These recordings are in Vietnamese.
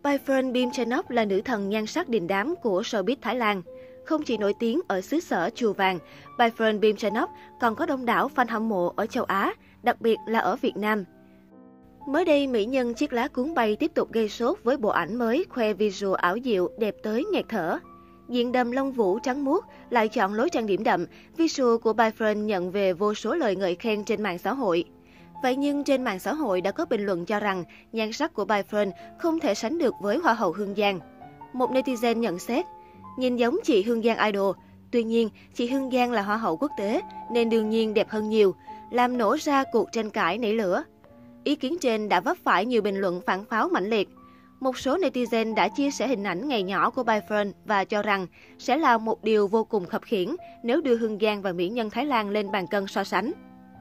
Bifrön Bimchanok là nữ thần nhan sắc đình đám của showbiz Thái Lan. Không chỉ nổi tiếng ở xứ sở Chùa Vàng, Bifrön Bimchanok còn có đông đảo fan hâm mộ ở châu Á, đặc biệt là ở Việt Nam. Mới đây, mỹ nhân chiếc lá cuốn bay tiếp tục gây sốt với bộ ảnh mới khoe visual ảo diệu đẹp tới nghẹt thở. Diện đầm lông vũ trắng muốt lại chọn lối trang điểm đậm, visual của Bifrön nhận về vô số lời ngợi khen trên mạng xã hội. Vậy nhưng trên mạng xã hội đã có bình luận cho rằng nhan sắc của Bifrön không thể sánh được với Hoa hậu Hương Giang. Một netizen nhận xét, nhìn giống chị Hương Giang idol, tuy nhiên chị Hương Giang là Hoa hậu quốc tế nên đương nhiên đẹp hơn nhiều, làm nổ ra cuộc tranh cãi nảy lửa. Ý kiến trên đã vấp phải nhiều bình luận phản pháo mãnh liệt. Một số netizen đã chia sẻ hình ảnh ngày nhỏ của Bifrön và cho rằng sẽ là một điều vô cùng khập khiễng nếu đưa Hương Giang và mỹ nhân Thái Lan lên bàn cân so sánh.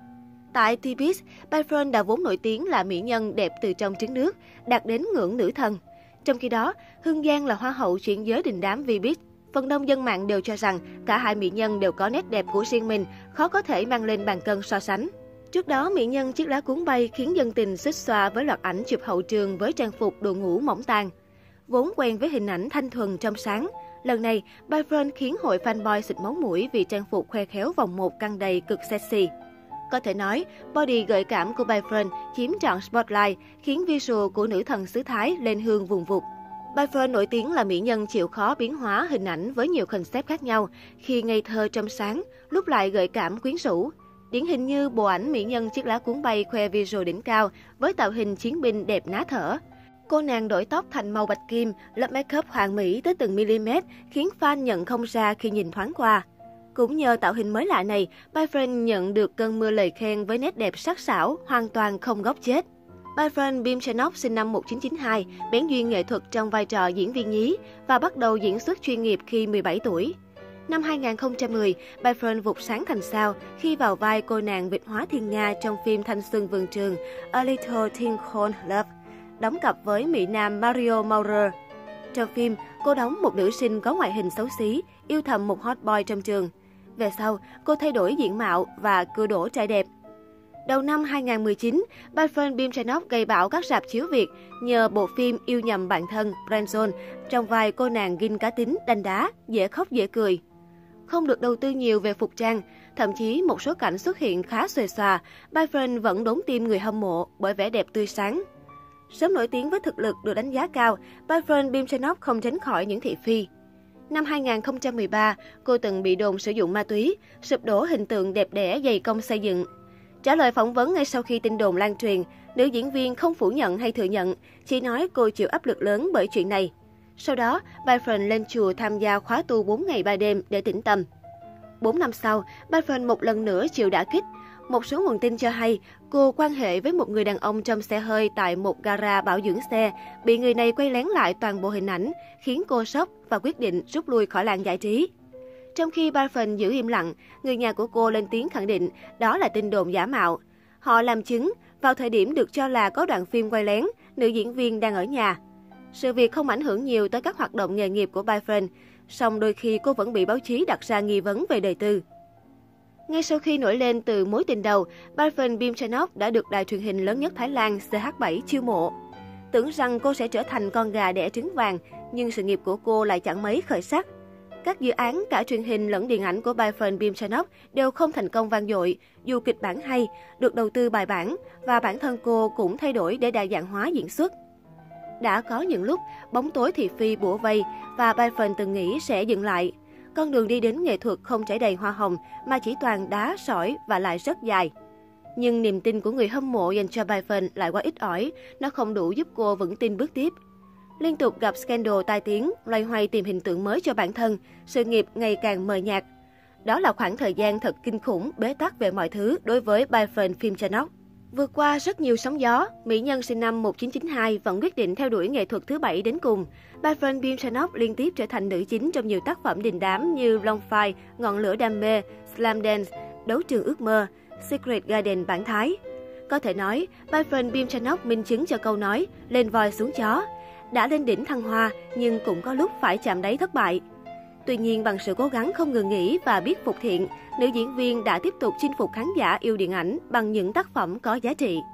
Tại T-Biz, Bifrön đã vốn nổi tiếng là mỹ nhân đẹp từ trong trứng nước, đạt đến ngưỡng nữ thần. Trong khi đó, Hương Giang là Hoa hậu chuyển giới đình đám V-Biz. Phần đông dân mạng đều cho rằng cả hai mỹ nhân đều có nét đẹp của riêng mình, khó có thể mang lên bàn cân so sánh. Trước đó, mỹ nhân chiếc lá cuốn bay khiến dân tình xích xoa với loạt ảnh chụp hậu trường với trang phục đội ngũ mỏng tang. Vốn quen với hình ảnh thanh thuần trong sáng, lần này Bifrön khiến hội fanboy xịt máu mũi vì trang phục khoe khéo vòng một căng đầy cực sexy. Có thể nói, body gợi cảm của Bifrön chiếm trọn spotlight, khiến visual của nữ thần xứ Thái lên hương vùng vụt. Bifrön nổi tiếng là mỹ nhân chịu khó biến hóa hình ảnh với nhiều concept khác nhau, khi ngây thơ trong sáng, lúc lại gợi cảm quyến rũ. Điển hình như bộ ảnh mỹ nhân chiếc lá cuốn bay khoe visual đỉnh cao với tạo hình chiến binh đẹp ná thở. Cô nàng đổi tóc thành màu bạch kim, lớp make-up hoàn mỹ tới từng mm, khiến fan nhận không ra khi nhìn thoáng qua. Cũng nhờ tạo hình mới lạ này, Bifrön nhận được cơn mưa lời khen với nét đẹp sắc sảo, hoàn toàn không góc chết. Bifrön Bimchanok sinh năm 1992, bén duyên nghệ thuật trong vai trò diễn viên nhí và bắt đầu diễn xuất chuyên nghiệp khi 17 tuổi. Năm 2010, Bifrön vụt sáng thành sao khi vào vai cô nàng Việt hóa thiên Nga trong phim thanh xuân vườn trường A Little Thing Called Love, đóng cặp với mỹ nam Mario Maurer. Trong phim, cô đóng một nữ sinh có ngoại hình xấu xí, yêu thầm một hot boy trong trường. Về sau, cô thay đổi diện mạo và cưa đổ trai đẹp. Đầu năm 2019, Bifrön Bimchanok gây bão các rạp chiếu Việt nhờ bộ phim Yêu nhầm bạn thân Friendzone trong vai cô nàng ghim cá tính, đanh đá, dễ khóc dễ cười. Không được đầu tư nhiều về phục trang, thậm chí một số cảnh xuất hiện khá xuề xòa, Bifrön vẫn đốn tim người hâm mộ bởi vẻ đẹp tươi sáng. Sớm nổi tiếng với thực lực được đánh giá cao, Bifrön Bimchanok không tránh khỏi những thị phi. Năm 2013, cô từng bị đồn sử dụng ma túy, sụp đổ hình tượng đẹp đẽ dày công xây dựng. Trả lời phỏng vấn ngay sau khi tin đồn lan truyền, nữ diễn viên không phủ nhận hay thừa nhận, chỉ nói cô chịu áp lực lớn bởi chuyện này. Sau đó, Bifrön lên chùa tham gia khóa tu 4 ngày 3 đêm để tĩnh tâm. 4 năm sau, Bifrön một lần nữa chịu đả kích. Một số nguồn tin cho hay, cô quan hệ với một người đàn ông trong xe hơi tại một gara bảo dưỡng xe, bị người này quay lén lại toàn bộ hình ảnh, khiến cô sốc và quyết định rút lui khỏi làng giải trí. Trong khi Bifrön giữ im lặng, người nhà của cô lên tiếng khẳng định đó là tin đồn giả mạo. Họ làm chứng, vào thời điểm được cho là có đoạn phim quay lén, nữ diễn viên đang ở nhà. Sự việc không ảnh hưởng nhiều tới các hoạt động nghề nghiệp của Bifrön, song đôi khi cô vẫn bị báo chí đặt ra nghi vấn về đời tư. Ngay sau khi nổi lên từ mối tình đầu, Bifrön Bimchanok đã được đài truyền hình lớn nhất Thái Lan CH7 chiêu mộ. Tưởng rằng cô sẽ trở thành con gà đẻ trứng vàng, nhưng sự nghiệp của cô lại chẳng mấy khởi sắc. Các dự án cả truyền hình lẫn điện ảnh của Bifrön Bimchanok đều không thành công vang dội, dù kịch bản hay, được đầu tư bài bản và bản thân cô cũng thay đổi để đa dạng hóa diễn xuất. Đã có những lúc bóng tối thị phi bủa vây và Bifrön từng nghĩ sẽ dừng lại. Con đường đi đến nghệ thuật không trải đầy hoa hồng mà chỉ toàn đá, sỏi và lại rất dài. Nhưng niềm tin của người hâm mộ dành cho Bifrön lại quá ít ỏi, nó không đủ giúp cô vững tin bước tiếp. Liên tục gặp scandal tai tiếng, loay hoay tìm hình tượng mới cho bản thân, sự nghiệp ngày càng mờ nhạt. Đó là khoảng thời gian thật kinh khủng, bế tắc về mọi thứ đối với Bifrön Bimchanok. Vượt qua rất nhiều sóng gió, mỹ nhân sinh năm 1992 vẫn quyết định theo đuổi nghệ thuật thứ bảy đến cùng. Bifrön Bimchanok liên tiếp trở thành nữ chính trong nhiều tác phẩm đình đám như Long Phai, Ngọn lửa đam mê, Slam Dance, Đấu trường ước mơ, Secret Garden bản Thái. Có thể nói, Bifrön Bimchanok minh chứng cho câu nói lên voi xuống chó. Đã lên đỉnh thăng hoa nhưng cũng có lúc phải chạm đáy thất bại. Tuy nhiên, bằng sự cố gắng không ngừng nghỉ và biết phục thiện, nữ diễn viên đã tiếp tục chinh phục khán giả yêu điện ảnh bằng những tác phẩm có giá trị.